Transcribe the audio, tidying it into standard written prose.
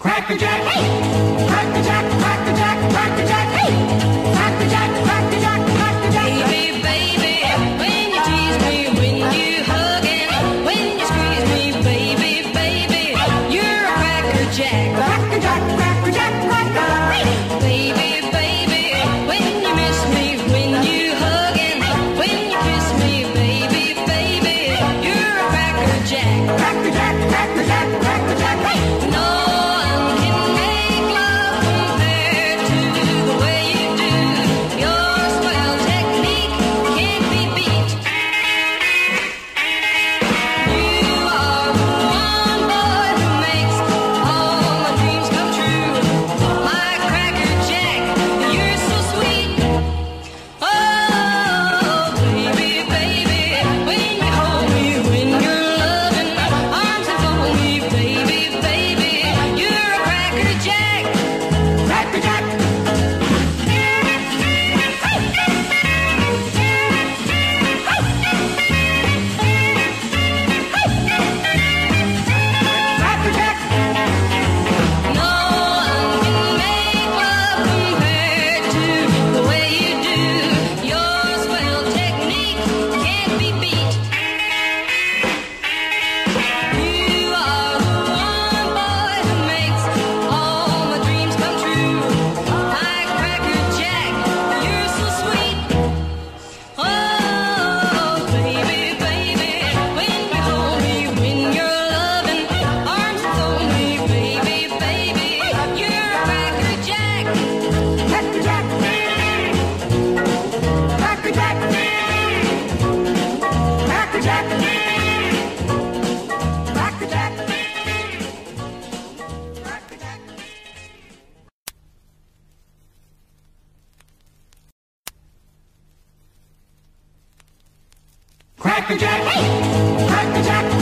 Cracker Jack, hey! Cracker Jack, Cracker Jack, Cracker Jack, hey! Cracker Jack, Cracker Jack, Cracker Jack. Baby, baby, when you tease me, when you hug and when you squeeze me, baby, baby, you're a Cracker Jack. Cracker Jack, Cracker Jack, Cracker Jack, hey! Baby, baby, when you miss me, when you hug and when you kiss me, baby, baby, you're a Cracker Jack. Cracker Jack, Cracker Jack, Cracker Jack, hey! No one can make love compared to the way you do. Your swell technique can't be beat. You are the one boy who makes all my dreams come true. My Cracker Jack, you're so sweet. Oh, baby, baby, when you hold me, when you're loving, arms enfold me, baby, baby, you're a Cracker Jack. Cracker Jack. Cracker Jack. No one can make love compared to the way you do. Your swell technique can't be beat. You are the one boy who makes all my dreams come true. My Cracker Jack, you're so sweet. Oh, baby, baby, when you hold me, when you're loving, arms enfold me, baby, baby, you're a Cracker Jack. Cracker Jack. Cracker Jack. Cracker Jack. Cracker Jack. Cracker Jack. Cracker Jack, hey! Cracker Jack,